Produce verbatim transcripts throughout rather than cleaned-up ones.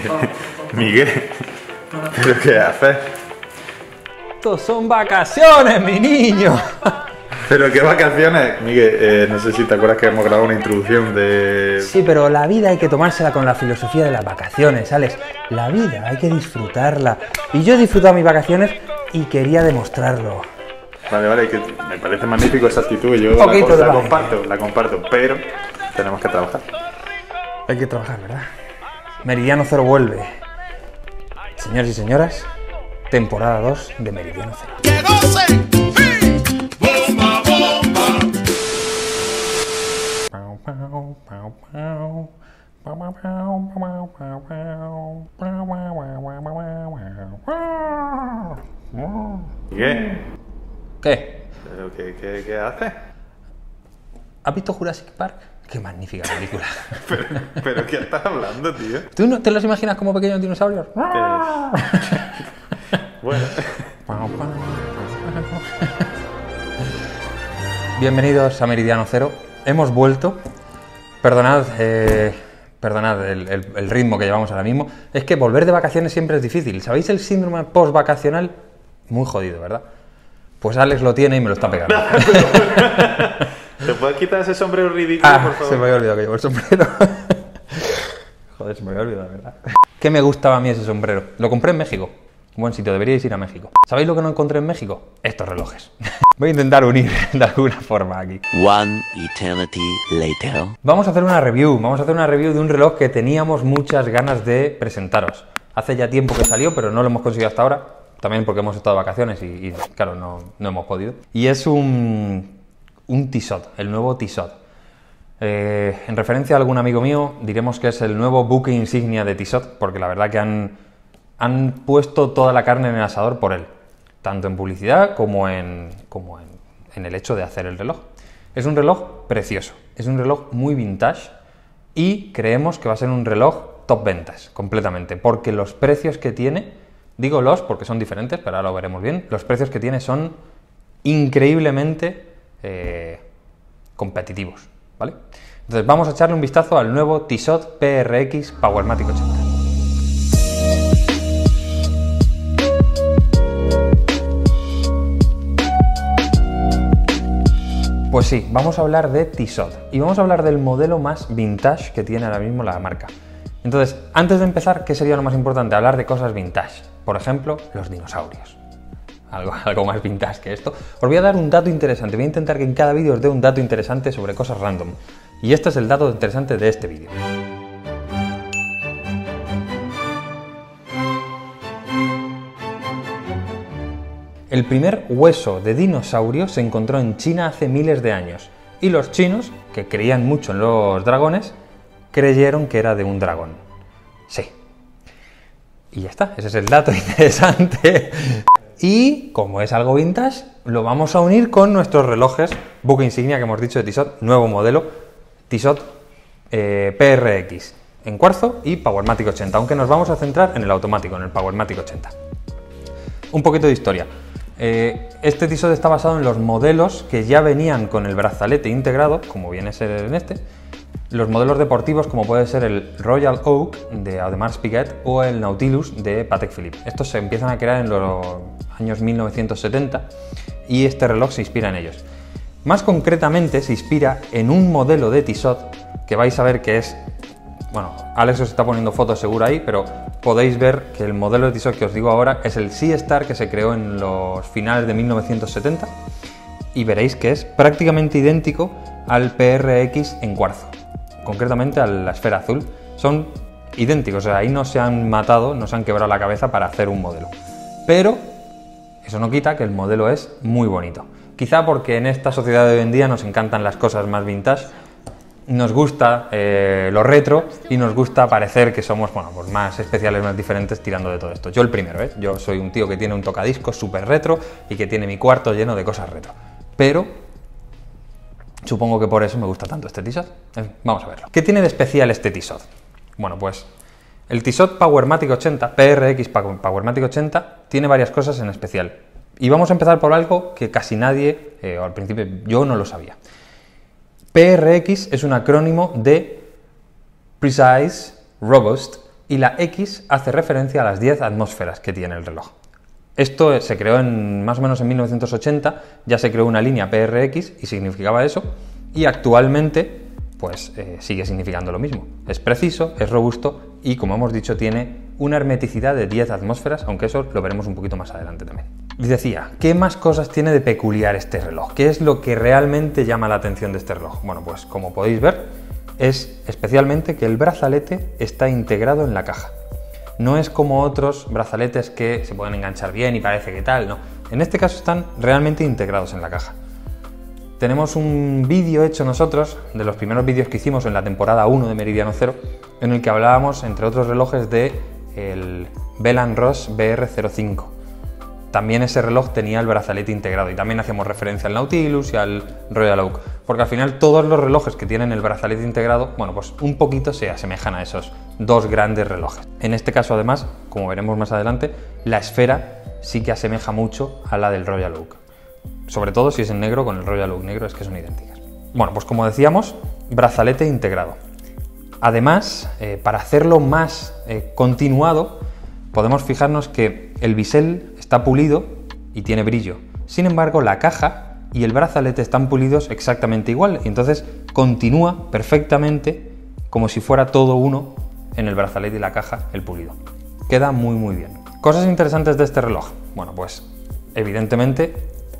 Miguel, ¿pero qué haces? Estos son vacaciones, mi niño. ¿Pero qué vacaciones? Miguel, eh, no sé si te acuerdas que hemos grabado una introducción de... Sí, pero la vida hay que tomársela con la filosofía de las vacaciones, Alex. La vida hay que disfrutarla. Y yo he disfrutado mis vacaciones y quería demostrarlo. Vale, vale, que me parece magnífico esa actitud y yo la, la, la comparto, la comparto, pero tenemos que trabajar. Hay que trabajar, ¿verdad? Meridiano Cero vuelve. Señores y señoras, temporada dos de Meridiano Cero. ¿Y qué? ¿Qué? ¿Pero qué, qué, qué haces? ¿Has visto Jurassic Park? Qué magnífica película. ¿Pero, pero qué estás hablando, tío? ¿Tú no te los imaginas como pequeños dinosaurios? Bueno. Bienvenidos a Meridiano Cero. Hemos vuelto. Perdonad, eh, perdonad el, el, el ritmo que llevamos ahora mismo. Es que volver de vacaciones siempre es difícil. ¿Sabéis el síndrome post-vacacional? Muy jodido, ¿verdad? Pues Alex lo tiene y me lo está pegando. ¿Te puedes quitar ese sombrero ridículo, Ah, por favor? se me había olvidado que llevo el sombrero. Joder, se me había olvidado, ¿verdad? ¿Qué me gustaba a mí ese sombrero? Lo compré en México. Buen sitio, deberíais ir a México. ¿Sabéis lo que no encontré en México? Estos relojes. Voy a intentar unir de alguna forma aquí. One eternity later. Vamos a hacer una review. Vamos a hacer una review de un reloj que teníamos muchas ganas de presentaros. Hace ya tiempo que salió, pero no lo hemos conseguido hasta ahora. También porque hemos estado de vacaciones y, y claro, no, no hemos podido. Y es un, un Tissot, el nuevo Tissot. Eh, en referencia a algún amigo mío, diremos que es el nuevo buque insignia de Tissot, porque la verdad que han, han puesto toda la carne en el asador por él, tanto en publicidad como en, como en, en el hecho de hacer el reloj. Es un reloj precioso, es un reloj muy vintage y creemos que va a ser un reloj top ventas, completamente, porque los precios que tiene... Digo los porque son diferentes, pero ahora lo veremos bien. Los precios que tiene son increíblemente eh, competitivos, ¿vale? Entonces vamos a echarle un vistazo al nuevo Tissot P R X Powermatic ochenta. Pues sí, vamos a hablar de Tissot y vamos a hablar del modelo más vintage que tiene ahora mismo la marca. Entonces, antes de empezar, ¿qué sería lo más importante? Hablar de cosas vintage. Por ejemplo, los dinosaurios. Algo, algo más vintage que esto. Os voy a dar un dato interesante. Voy a intentar que en cada vídeo os dé un dato interesante sobre cosas random. Y este es el dato interesante de este vídeo. El primer hueso de dinosaurio se encontró en China hace miles de años. Y los chinos, que creían mucho en los dragones, creyeron que era de un dragón. Sí. Y ya está, ese es el dato interesante. Y, como es algo vintage, lo vamos a unir con nuestros relojes buque insignia que hemos dicho de Tissot, nuevo modelo, Tissot eh, P R X, en cuarzo y Powermatic ochenta, aunque nos vamos a centrar en el automático, en el Powermatic ochenta. Un poquito de historia. Eh, este Tissot está basado en los modelos que ya venían con el brazalete integrado, como viene a ser en este, los modelos deportivos como puede ser el Royal Oak de Audemars Piguet o el Nautilus de Patek Philippe. Estos se empiezan a crear en los años mil novecientos setenta y este reloj se inspira en ellos. Más concretamente se inspira en un modelo de Tissot que vais a ver que es... Bueno, Alex os está poniendo fotos seguro ahí, pero podéis ver que el modelo de Tissot que os digo ahora es el Sea Star que se creó en los finales de mil novecientos setenta y veréis que es prácticamente idéntico al P R X en cuarzo. Concretamente a la esfera azul, son idénticos, o sea, ahí no se han matado, no se han quebrado la cabeza para hacer un modelo. Pero eso no quita que el modelo es muy bonito. Quizá porque en esta sociedad de hoy en día nos encantan las cosas más vintage, nos gusta eh, lo retro y nos gusta parecer que somos, bueno, pues más especiales, más diferentes tirando de todo esto. Yo el primero, ¿eh? Yo soy un tío que tiene un tocadiscos súper retro y que tiene mi cuarto lleno de cosas retro. Pero... supongo que por eso me gusta tanto este Tissot. Vamos a verlo. ¿Qué tiene de especial este Tissot? Bueno, pues el Tissot Powermatic ochenta, P R X Powermatic ochenta, tiene varias cosas en especial. Y vamos a empezar por algo que casi nadie, eh, o al principio yo no lo sabía. P R X es un acrónimo de Precise, Robust, y la X hace referencia a las diez atmósferas que tiene el reloj. Esto se creó en, más o menos en mil novecientos ochenta, ya se creó una línea P R X y significaba eso, y actualmente pues eh, sigue significando lo mismo. Es preciso, es robusto y, como hemos dicho, tiene una hermeticidad de diez atmósferas, aunque eso lo veremos un poquito más adelante también. Y decía, ¿qué más cosas tiene de peculiar este reloj? ¿Qué es lo que realmente llama la atención de este reloj? Bueno, pues como podéis ver, es especialmente que el brazalete está integrado en la caja. No es como otros brazaletes que se pueden enganchar bien y parece que tal, no. En este caso están realmente integrados en la caja. Tenemos un vídeo hecho nosotros, de los primeros vídeos que hicimos en la temporada uno de Meridiano Cero, en el que hablábamos, entre otros relojes, de el Bell and Ross B R cero cinco. También ese reloj tenía el brazalete integrado y también hacemos referencia al Nautilus y al Royal Oak, porque al final todos los relojes que tienen el brazalete integrado, bueno, pues un poquito se asemejan a esos dos grandes relojes. En este caso, además, como veremos más adelante, la esfera sí que asemeja mucho a la del Royal Oak. Sobre todo si es en negro con el Royal Oak negro, es que son idénticas. Bueno, pues como decíamos, brazalete integrado. Además, eh, para hacerlo más eh, continuado, podemos fijarnos que el bisel está pulido y tiene brillo. Sin embargo, la caja y el brazalete están pulidos exactamente igual, y entonces continúa perfectamente como si fuera todo uno en el brazalete y la caja, el pulido. Queda muy muy bien. Cosas interesantes de este reloj. Bueno, pues evidentemente,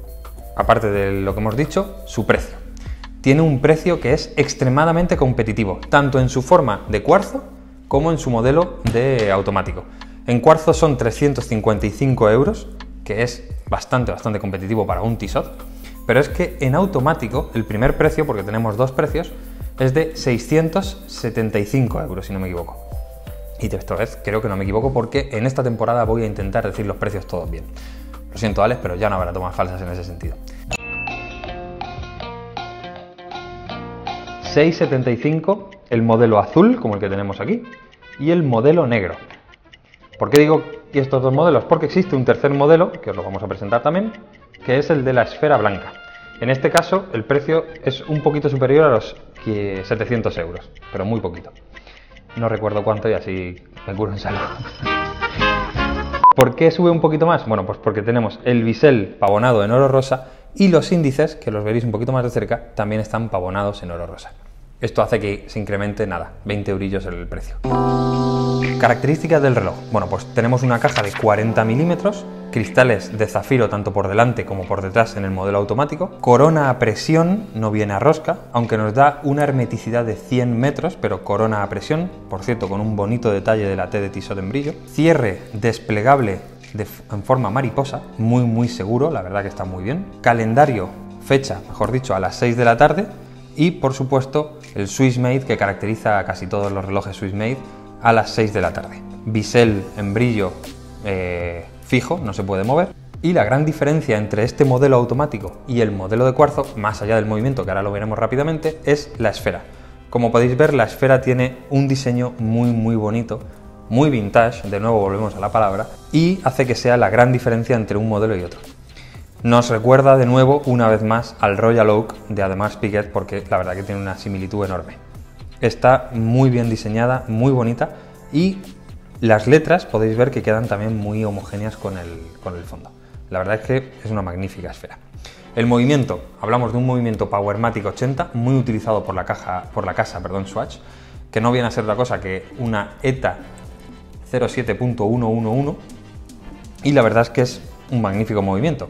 aparte de lo que hemos dicho, su precio. Tiene un precio que es extremadamente competitivo, tanto en su forma de cuarzo como en su modelo de automático. En cuarzo son trescientos cincuenta y cinco euros, que es bastante, bastante competitivo para un Tissot, pero es que en automático el primer precio, porque tenemos dos precios, es de seiscientos setenta y cinco euros, si no me equivoco. Y esta vez creo que no me equivoco porque en esta temporada voy a intentar decir los precios todos bien. Lo siento, Alex, pero ya no habrá tomas falsas en ese sentido. seiscientos setenta y cinco el modelo azul, como el que tenemos aquí, y el modelo negro. ¿Por qué digo estos dos modelos? Porque existe un tercer modelo, que os lo vamos a presentar también, que es el de la esfera blanca. En este caso, el precio es un poquito superior a los setecientos euros, pero muy poquito. No recuerdo cuánto y así me curo en salud. ¿Por qué sube un poquito más? Bueno, pues porque tenemos el bisel pavonado en oro rosa y los índices, que los veréis un poquito más de cerca, también están pavonados en oro rosa. Esto hace que se incremente, nada, veinte eurillos el precio. Características del reloj. Bueno, pues tenemos una caja de cuarenta milímetros, cristales de zafiro tanto por delante como por detrás en el modelo automático, corona a presión, no viene a rosca, aunque nos da una hermeticidad de cien metros, pero corona a presión, por cierto, con un bonito detalle de la T de Tissot en brillo, cierre desplegable de, en forma mariposa, muy muy seguro, la verdad que está muy bien, calendario, fecha, mejor dicho, a las seis de la tarde, y por supuesto el Swiss Made que caracteriza a casi todos los relojes Swiss Made a las seis de la tarde. Bisel en brillo eh, fijo, no se puede mover. Y la gran diferencia entre este modelo automático y el modelo de cuarzo, más allá del movimiento que ahora lo veremos rápidamente, es la esfera. Como podéis ver, la esfera tiene un diseño muy muy bonito, muy vintage, de nuevo volvemos a la palabra, y hace que sea la gran diferencia entre un modelo y otro. Nos recuerda de nuevo, una vez más, al Royal Oak de Audemars Piguet, porque la verdad que tiene una similitud enorme. Está muy bien diseñada, muy bonita, y las letras podéis ver que quedan también muy homogéneas con el, con el fondo. La verdad es que es una magnífica esfera. El movimiento, hablamos de un movimiento Powermatic ochenta, muy utilizado por la, caja, por la casa perdón, Swatch, que no viene a ser otra cosa que una ETA cero siete punto ciento once, y la verdad es que es un magnífico movimiento.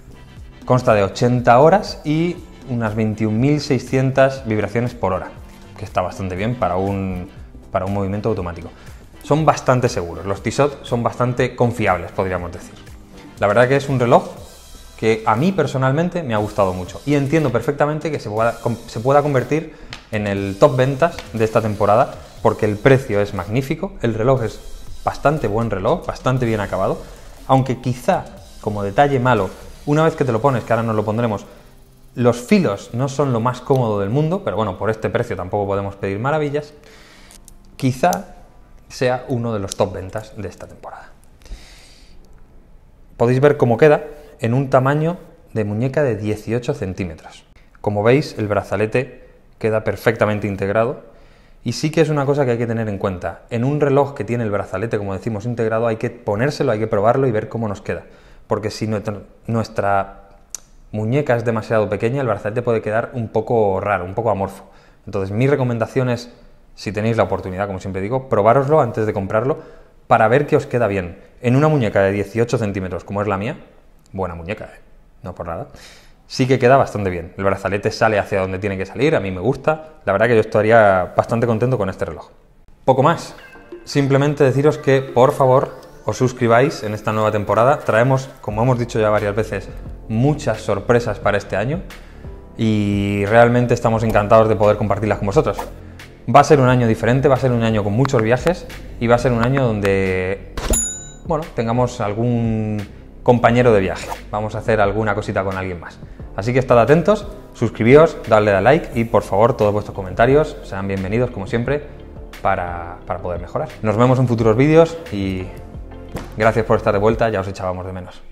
Consta de ochenta horas y unas veintiún mil seiscientas vibraciones por hora, que está bastante bien para un, para un movimiento automático. Son bastante seguros, los Tissot son bastante confiables, podríamos decir. La verdad que es un reloj que a mí personalmente me ha gustado mucho y entiendo perfectamente que se pueda, se pueda convertir en el top ventas de esta temporada, porque el precio es magnífico, el reloj es bastante buen reloj, bastante bien acabado, aunque quizá como detalle malo, una vez que te lo pones, que ahora nos lo pondremos, los filos no son lo más cómodo del mundo, pero bueno, por este precio tampoco podemos pedir maravillas. Quizá sea uno de los top ventas de esta temporada. Podéis ver cómo queda en un tamaño de muñeca de dieciocho centímetros. Como veis, el brazalete queda perfectamente integrado Y sí que es una cosa que hay que tener en cuenta. En un reloj que tiene el brazalete, como decimos, integrado, hay que ponérselo, hay que probarlo y ver cómo nos queda. Porque si nuestra, nuestra muñeca es demasiado pequeña, el brazalete puede quedar un poco raro, un poco amorfo. Entonces, mi recomendación es, si tenéis la oportunidad, como siempre digo, probároslo antes de comprarlo para ver que os queda bien. En una muñeca de dieciocho centímetros, como es la mía, buena muñeca, ¿eh? No por nada, sí que queda bastante bien. El brazalete sale hacia donde tiene que salir, a mí me gusta. La verdad que yo estaría bastante contento con este reloj. Poco más. Simplemente deciros que, por favor, os suscribáis en esta nueva temporada. Traemos, como hemos dicho ya varias veces, muchas sorpresas para este año y realmente estamos encantados de poder compartirlas con vosotros. Va a ser un año diferente, va a ser un año con muchos viajes y va a ser un año donde, bueno, tengamos algún compañero de viaje. Vamos a hacer alguna cosita con alguien más. Así que estad atentos, suscribíos, dadle a like y por favor todos vuestros comentarios serán bienvenidos como siempre para, para poder mejorar. Nos vemos en futuros vídeos y gracias por estar de vuelta, ya os echábamos de menos.